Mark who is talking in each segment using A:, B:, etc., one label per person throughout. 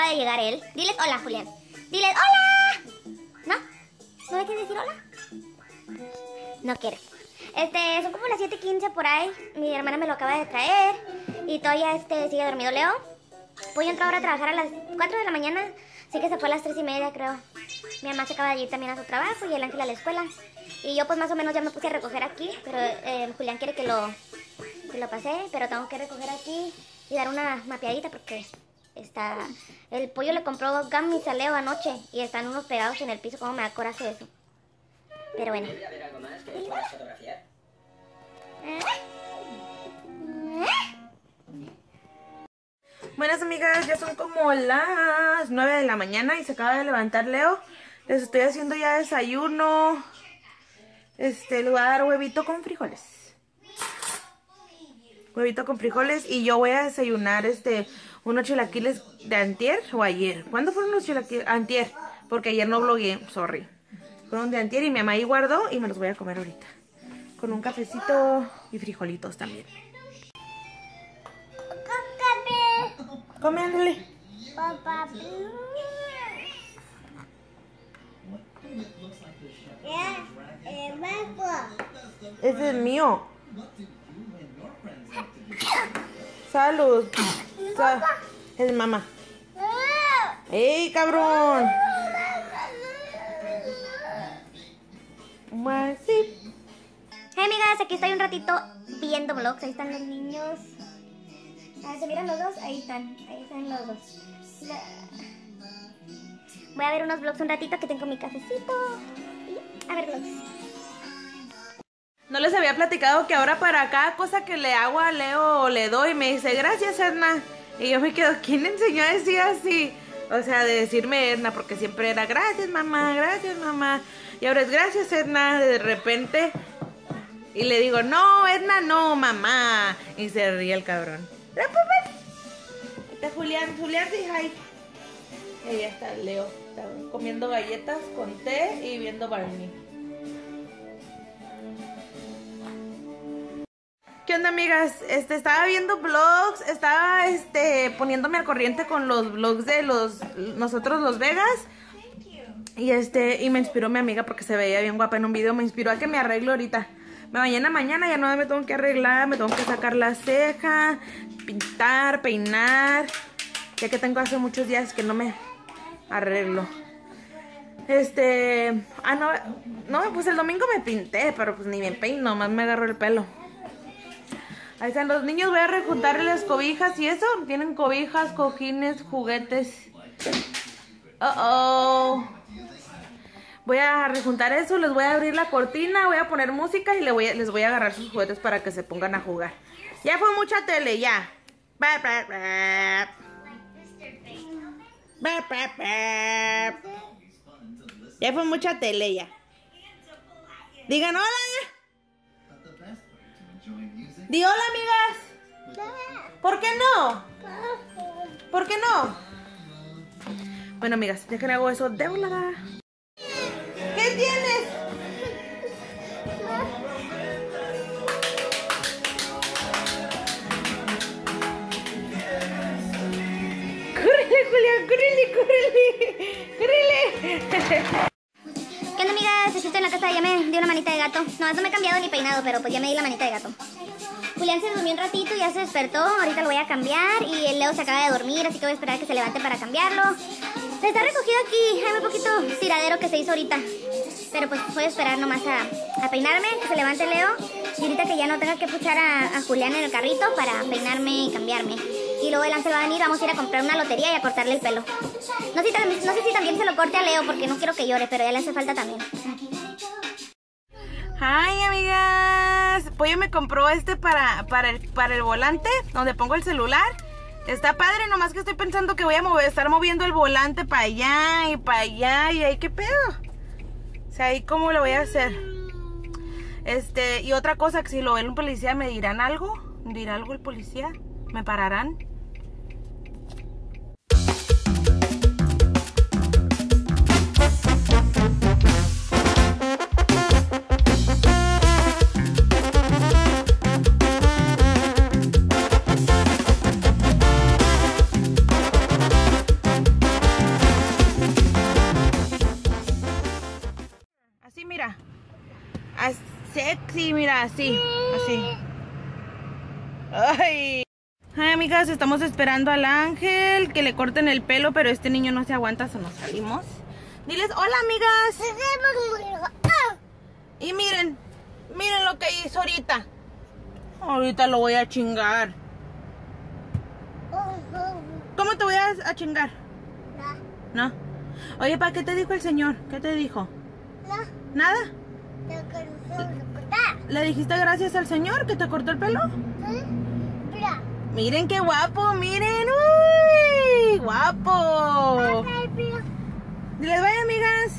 A: acaba de llegar él. Diles hola, Julián. Diles hola. ¿No? ¿No me quieres decir hola? No quiere. Son como las 7:15 por ahí. Mi hermana me lo acaba de traer. Y todavía sigue dormido Leo. Voy a entrar ahora a trabajar a las 4 de la mañana. Así que se fue a las 3:30, creo. Mi mamá se acaba de ir también a su trabajo y el Ángel a la escuela. Y yo pues más o menos ya me puse a recoger aquí. Pero Julián quiere que lo pase. Pero tengo que recoger aquí y dar una mapeadita porque el pollo le compró gummies a Leo anoche. Y están unos pegados en el piso. Como me da coraje eso. Pero bueno.
B: Buenas amigas, ya son como las 9 de la mañana y se acaba de levantar Leo. Les estoy haciendo ya desayuno. Le voy a dar huevito con frijoles. Huevito con frijoles y yo voy a desayunar unos chilaquiles de antier o ayer. ¿Cuándo fueron los chilaquiles? Antier, porque ayer no blogueé, sorry. Fueron de antier y mi mamá ahí guardó y me los voy a comer ahorita. Con un cafecito y frijolitos también. Come, ándale.
A: Papá.
B: Ese es mío. Salud. Es mamá. ¡Ey, cabrón!
A: Hey amigas, aquí estoy un ratito viendo vlogs. Ahí están los niños. ¿Se miran los dos? Ahí están los dos. Voy a ver unos vlogs un ratito que tengo mi cafecito. Y a ver vlogs.
B: No les había platicado que ahora para cada cosa que le hago a Leo le doy, me dice gracias Edna. Y yo me quedo, ¿quién le enseñó a decir así? O sea, de decirme Edna, porque siempre era gracias mamá, gracias mamá. Y ahora es gracias Edna, de repente. Y le digo, no Edna, no mamá. Y se ríe el cabrón. Está Julián, sí, hi. Y ya está Leo, está comiendo galletas con té y viendo Barney. ¿Qué onda amigas? Estaba viendo vlogs, estaba poniéndome al corriente con los vlogs de nosotros los Vegas. Y me inspiró mi amiga porque se veía bien guapa en un video, me inspiró a que me arregle ahorita. Mañana ya no me tengo que arreglar, me tengo que sacar la ceja, pintar, peinar, ya que tengo hace muchos días que no me arreglo. No, pues el domingo me pinté, pero pues ni me peino, nomás me agarro el pelo. Ahí están los niños, voy a rejuntarles cobijas y eso, tienen cobijas, cojines, juguetes. Voy a rejuntar eso, les voy a abrir la cortina, voy a poner música y les voy a agarrar sus juguetes para que se pongan a jugar. Ya fue mucha tele, ya. Ya fue mucha tele, ya. Digan hola. Di hola, amigas. ¿Por qué no? ¿Por qué no? Bueno, amigas, déjenme hago eso de volada. ¿Qué tienes? ¡Córrele, Julián! ¡Córrele!
A: ¿Qué onda amigas? Aquí estoy en la casa, ya me di una manita de gato. No me he cambiado ni peinado, pero pues ya me di la manita de gato. Julián se durmió un ratito y ya se despertó. Ahorita lo voy a cambiar y el Leo se acaba de dormir, así que voy a esperar a que se levante para cambiarlo. Está recogido aquí, hay un poquito tiradero que se hizo ahorita. Pero pues voy a esperar nomás a peinarme, que se levante Leo. Y ahorita que ya no tenga que puchar a Julián en el carrito para peinarme y cambiarme. Y luego el Ángel va a venir, vamos a ir a comprar una lotería y a cortarle el pelo. No sé si también se lo corte a Leo porque no quiero que llore, pero ya le hace falta también.
B: Hi amigas, Pollo me compró para el volante donde pongo el celular. Está padre, nomás que estoy pensando que voy a estar moviendo el volante para allá y ahí qué pedo. O sea, ahí cómo lo voy a hacer. Y otra cosa, que si lo ve un policía me dirán algo. ¿Dirá algo el policía? ¿Me pararán? sexy, mira, así. Ay. Ay, amigas, estamos esperando al Ángel que le corten el pelo, pero este niño no se aguanta, se nos salimos. Diles, hola, amigas. Y miren lo que hizo ahorita. Ahorita lo voy a chingar. ¿Cómo te voy a chingar? No. Oye, ¿para qué te dijo el señor? ¿Qué te dijo? ¿Nada? ¿Le dijiste gracias al señor que te cortó el pelo? Miren qué guapo, miren. ¡Uy! ¡Guapo! Diles, vaya, amigas.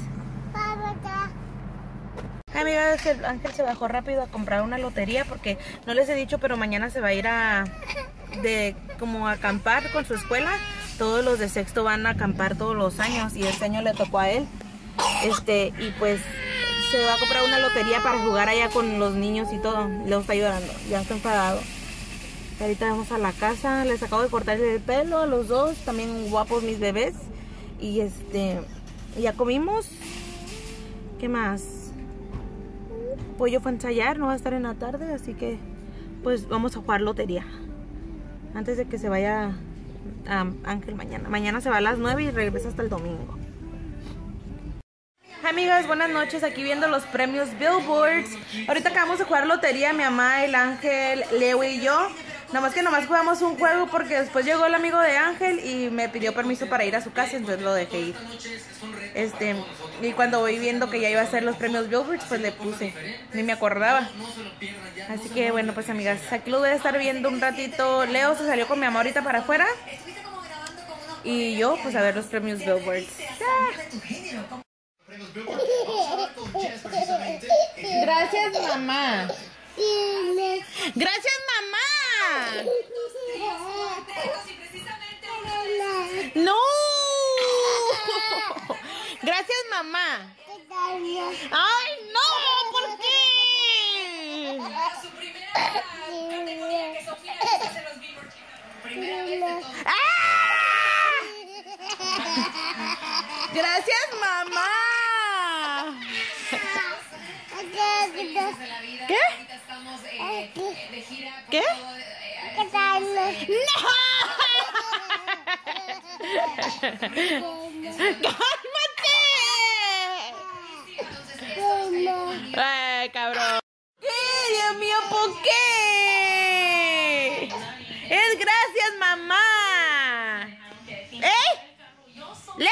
B: Amigas, el Ángel se bajó rápido a comprar una lotería porque no les he dicho, pero mañana se va a ir como a acampar con su escuela. Todos los de sexto van a acampar todos los años y este año le tocó a él. Y pues se va a comprar una lotería para jugar allá con los niños y todo. Leo está llorando, ya está enfadado. Ahorita vamos a la casa, les acabo de cortar el pelo a los dos, también guapos mis bebés. Y ya comimos. ¿Qué más? Pollo fue a ensayar, no va a estar en la tarde, así que pues vamos a jugar lotería antes de que se vaya Ángel mañana. Mañana se va a las 9 y regresa hasta el domingo. Amigas, buenas noches, aquí viendo los premios Billboards. Ahorita acabamos de jugar lotería, mi mamá, el Ángel, Leo y yo. Nomás jugamos un juego porque después llegó el amigo de Ángel y me pidió permiso para ir a su casa, entonces lo dejé ir. Y cuando voy viendo que ya iba a ser los premios Billboards, pues le puse, ni me acordaba. Así que bueno, pues amigas, aquí lo voy a estar viendo un ratito. Leo se salió con mi mamá ahorita para afuera y yo pues a ver los premios Billboards. Gracias, mamá. Gracias, mamá. No. Gracias, mamá. Ay, no, ¿por qué? Gracias, mamá. ¿Qué? ¿Qué? ¡No! ¡Cálmate! ¡Ay, cabrón! ¿Qué? Dios mío, ¿por qué? Es gracias, mamá. ¡Leo!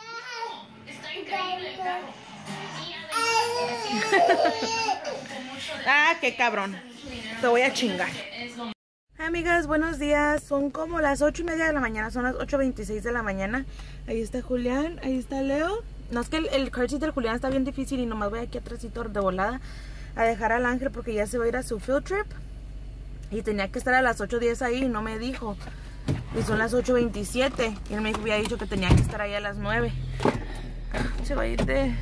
B: Ah, qué cabrón. Te voy a chingar. Amigas, buenos días. Son como las 8:30 de la mañana. Son las 8:26 de la mañana. Ahí está Julián, ahí está Leo. No, es que el car seat del Julián está bien difícil y nomás voy aquí atrásito de volada a dejar al Ángel porque ya se va a ir a su field trip. Y tenía que estar a las 8:10 ahí y no me dijo. Y son las 8:27. Y él me había dicho que tenía que estar ahí a las 9. Se va a ir de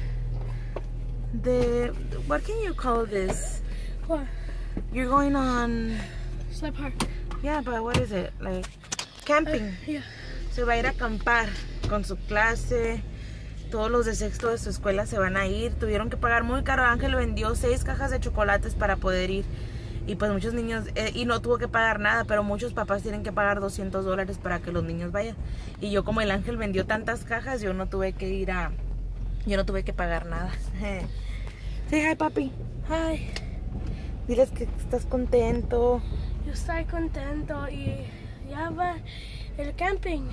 B: what can you call this?
C: What?
B: You're going on
C: Sled Park.
B: Yeah, but what is it? Like camping.
C: Yeah.
B: Se va a ir a acampar con su clase. Todos los de sexto de su escuela se van a ir. Tuvieron que pagar muy caro. Ángel vendió 6 cajas de chocolates para poder ir. Y pues muchos niños, y no tuvo que pagar nada, pero muchos papás tienen que pagar $200 para que los niños vayan. Y yo, como el Ángel vendió tantas cajas, yo no tuve que ir a... Yo no tuve que pagar nada. Say hi, papi.
C: Hi.
B: Diles que estás contento.
C: Yo estoy contento y ya va el camping.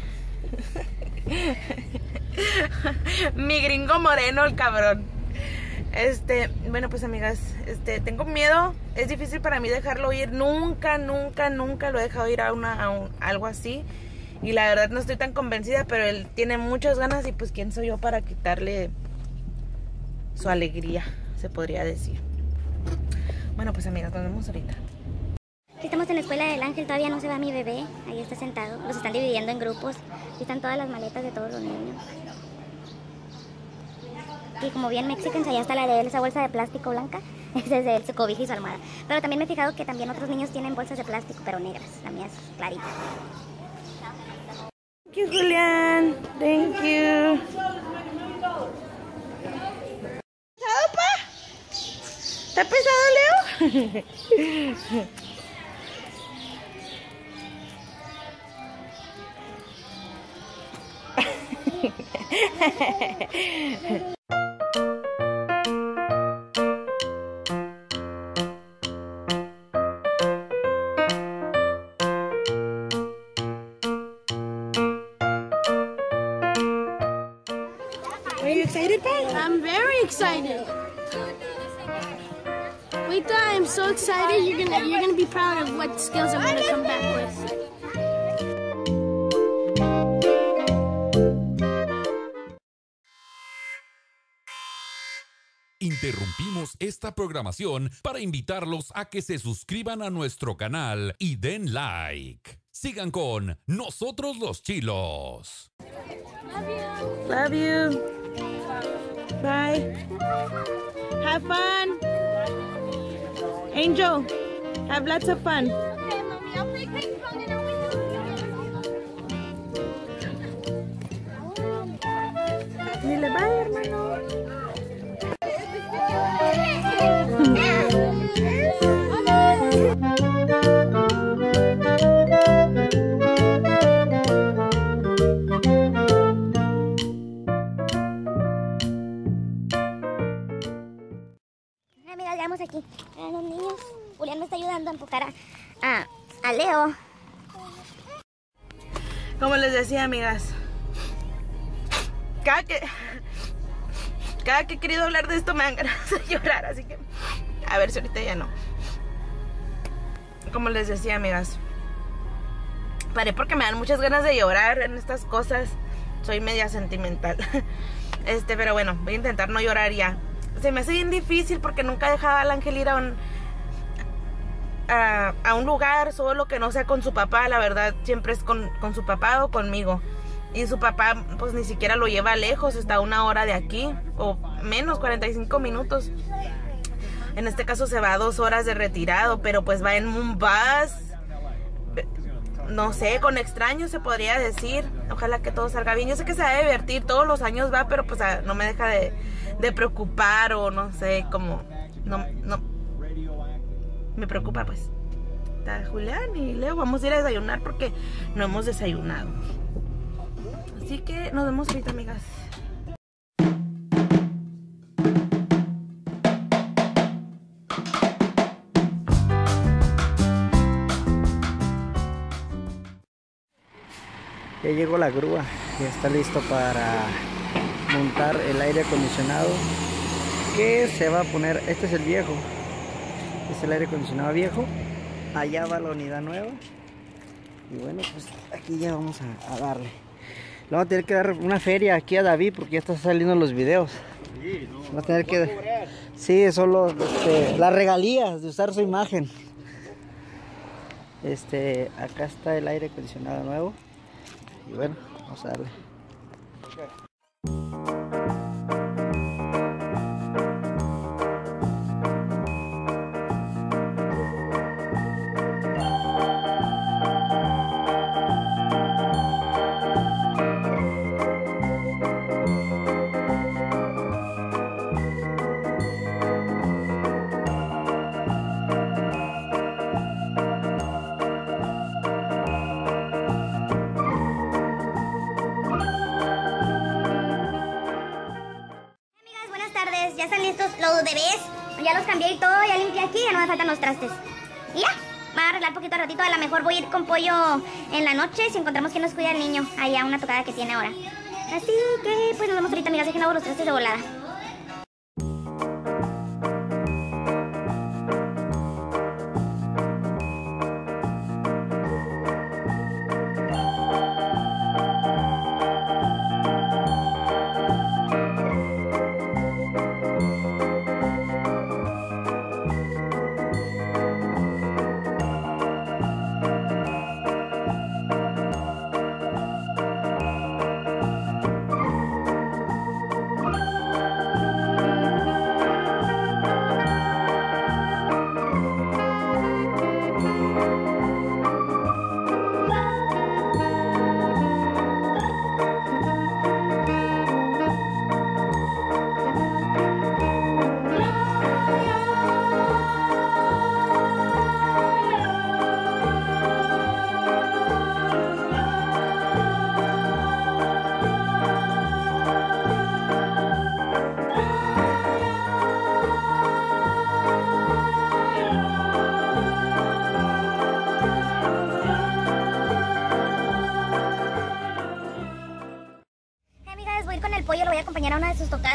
B: Mi gringo moreno, el cabrón. Bueno, pues amigas, tengo miedo. Es difícil para mí dejarlo ir. Nunca lo he dejado ir a algo así. Y la verdad no estoy tan convencida, pero él tiene muchas ganas y pues quién soy yo para quitarle su alegría, se podría decir. Bueno, pues amigas, nos vemos ahorita.
A: Estamos en la escuela del Ángel, todavía no se va mi bebé. Ahí está sentado, los están dividiendo en grupos. Aquí están todas las maletas de todos los niños. Y como bien Mexicans, allá está la de él, esa bolsa de plástico blanca. Esa es de él, su cobija y su almohada. Pero también me he fijado que también otros niños tienen bolsas de plástico, pero negras. La mía es clarita.
B: Thank you, Julián. Thank you. ¿Está pesado, Leo? Are you excited, Pat?
C: I'm very excited. Wait till I'm so excited. You're gonna be proud of what skills I'm gonna come back with.
D: Interrumpimos esta programación para invitarlos a que se suscriban a nuestro canal y den like. Sigan con Nosotros los Chilos.
B: Love you. Bye. Have fun. Angel, have lots of fun.
A: Okay, Mommy, I'll play ping pong and I'll wait.
B: Dile bye, hermano.
A: Amigas, llegamos aquí. A los niños. Julián me está ayudando a empujar a Leo.
B: Como les decía, amigas, cada que he querido hablar de esto me dan ganas de llorar, así que a ver si ahorita ya no. Como les decía, amigas, paré porque me dan muchas ganas de llorar en estas cosas. Soy media sentimental. Pero bueno, voy a intentar no llorar ya. Se me hace bien difícil porque nunca dejaba al Ángel ir a un lugar solo que no sea con su papá. La verdad, siempre es con su papá o conmigo. Y su papá pues ni siquiera lo lleva lejos, está a 1 hora de aquí, o menos, 45 minutos. En este caso se va a 2 horas de retirado, pero pues va en un bus, no sé, con extraños se podría decir. Ojalá que todo salga bien. Yo sé que se va a divertir, todos los años va, pero pues no me deja de preocupar, o no sé, como no me preocupa pues. Está Julián y Leo, vamos a ir a desayunar porque no hemos desayunado. Así que nos vemos ahorita, amigas.
E: Ya llegó la grúa, ya está listo para montar el aire acondicionado que se va a poner. Este es el viejo, este es el aire acondicionado viejo. Allá va la unidad nueva. Y bueno, pues aquí ya vamos a darle. Le vamos a tener que dar una feria aquí a David porque ya están saliendo los videos. Vamos a tener que... Sí, solo las regalías de usar su imagen. Acá está el aire acondicionado nuevo. Y bueno, vamos a darle.
A: Ya están listos los bebés. Ya los cambié y todo, ya limpié aquí, ya no me faltan los trastes. Y ya, me voy a arreglar poquito a ratito. A lo mejor voy a ir con Pollo en la noche si encontramos que nos cuida el niño. Allá una tocada que tiene ahora. Así que pues nos vemos ahorita, amigas. Dejen los trastes de volada.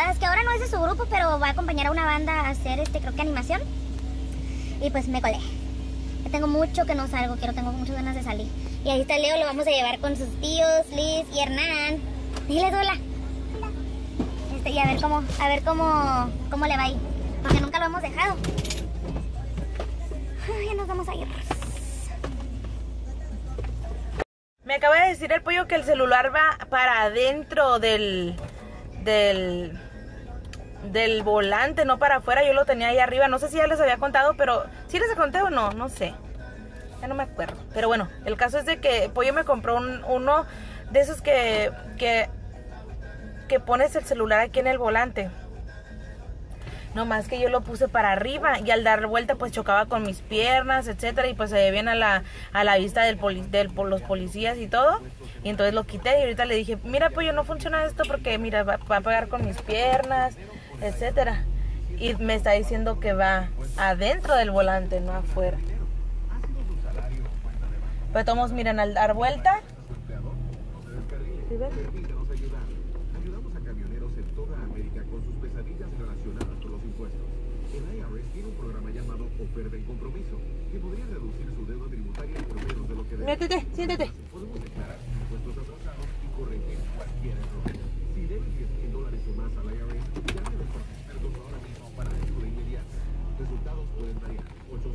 A: Es que ahora no es de su grupo, pero va a acompañar a una banda a hacer, creo que animación. Y pues me colé. Ya tengo mucho que no salgo, tengo muchas ganas de salir. Y ahí está Leo, lo vamos a llevar con sus tíos, Liz y Hernán. Diles hola. Y a ver cómo le va ahí. Porque nunca lo hemos dejado. Ya nos vamos a ir.
B: Me acaba de decir el pollo que el celular va para adentro del volante, no para afuera. Yo lo tenía ahí arriba. No sé si ya les había contado, pero ¿sí les conté o no? No sé. Ya no me acuerdo. Pero bueno, el caso es de que pollo me compró uno de esos que pones el celular aquí en el volante. No más que yo lo puse para arriba y al dar vuelta pues chocaba con mis piernas, etcétera, y pues se ve bien a la vista de los policías y todo. Y entonces lo quité y ahorita le dije, mira pollo, no funciona esto porque mira, va a pegar con mis piernas, etcétera. Y me está diciendo que va adentro del volante, no afuera. Pues todos miren, al dar vuelta. ¿Sí ven?
F: Ayudamos a camioneros en toda América con sus pesadillas relacionadas con los impuestos. El IRS tiene un programa llamado Oferta en Compromiso, que podría reducir su deuda tributaria por menos de lo que debe.
B: Métete, siéntate.
F: Podemos declarar impuestos atrasados y corregir cualquier error. Si debes $10,000 o más al IRS, llame a nuestros expertos ahora mismo para ayuda inmediata. Resultados pueden variar.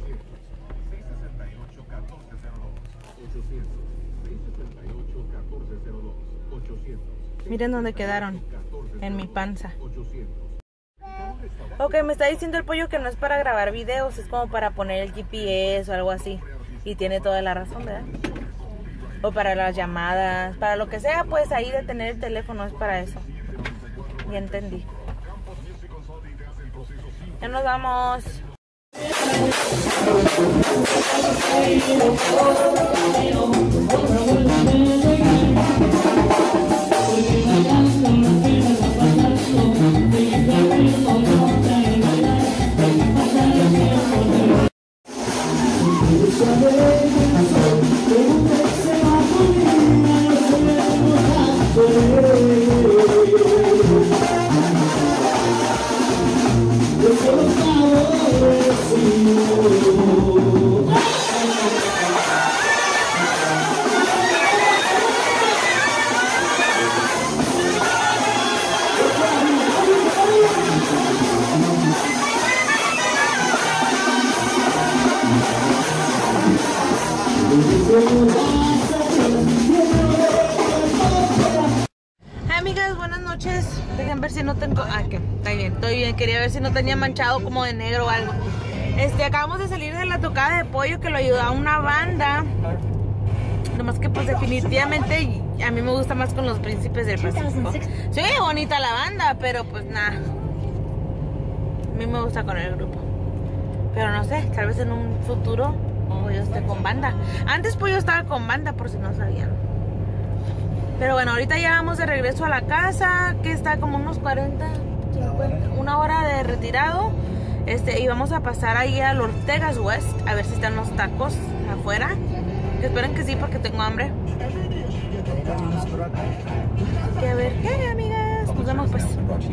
F: 800-668-1402.
B: Miren dónde quedaron. En mi panza. Ok, me está diciendo el pollo que no es para grabar videos, es como para poner el GPS o algo así. Y tiene toda la razón, ¿verdad? O para las llamadas, para lo que sea, pues ahí de tener el teléfono es para eso. Ya entendí. Ya nos vamos. Amigas, buenas noches. Dejen ver si no tengo... que está bien, estoy bien. Quería ver si no tenía manchado como de negro o algo. Acabamos de salir de la tocada de pollo que lo ayudó a una banda. Nomás que pues definitivamente a mí me gusta más con los Príncipes del Pacífico. Sí, bonita la banda, pero pues nada. A mí me gusta con el grupo. Pero no sé, tal vez en un futuro Pollo esté con banda. Antes Pollo estaba con banda, por si no sabían. Pero bueno, ahorita ya vamos de regreso a la casa, que está como unos 40, 50, una hora de retirado. Y vamos a pasar ahí al Ortegas West, a ver si están los tacos afuera. Esperen que sí, porque tengo hambre. Que a ver qué, amigas. Nos vemos pues.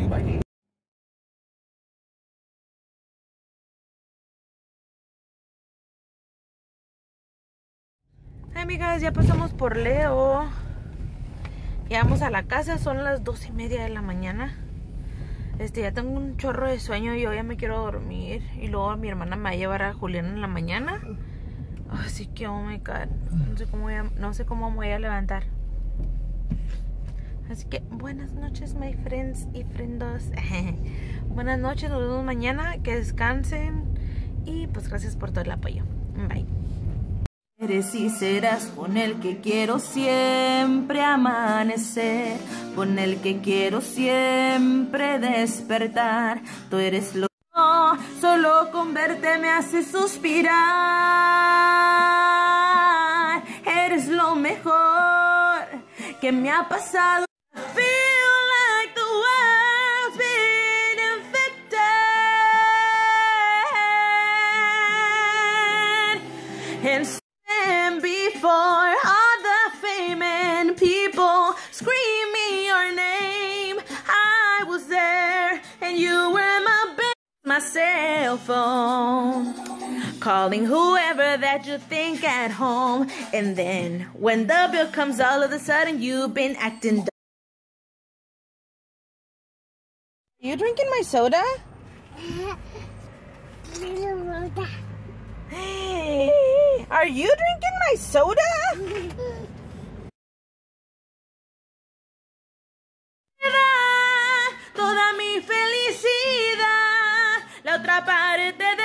B: Amigas, ya pasamos por Leo. Ya vamos a la casa, son las 2:30 de la mañana. Ya tengo un chorro de sueño y yo ya me quiero dormir. Y luego mi hermana me va a llevar a Julián en la mañana. Así que, oh my god, no sé cómo me voy a levantar. Así que, buenas noches, my friends y friendos. Buenas noches, nos vemos mañana. Que descansen. Y pues gracias por todo el apoyo. Bye. Eres y serás con el que quiero siempre amanecer, con el que quiero siempre despertar. Tú eres lo que solo con verte me hace suspirar. Eres lo mejor que me ha pasado. Feel like the world's been infected. And before all the fame and people screaming your name, I was there and you were my cell phone, calling whoever that you think at home, and then when the bill comes, all of a sudden you've been acting dumb. Are you drinking my soda? Hey, are you drinking my soda? Toda mi felicidad, la otra parte